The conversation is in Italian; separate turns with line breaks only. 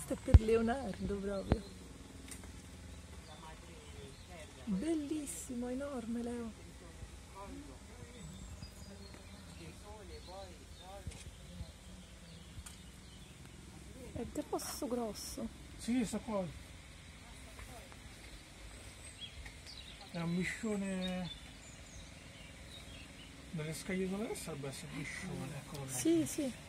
Questo è per Leonardo proprio. Bellissimo, enorme Leo. È grosso grosso.
Sì, sta qua. È un miscione delle scaglie sole, dovrebbe essere miscione, eccolo là.
Sì, sì.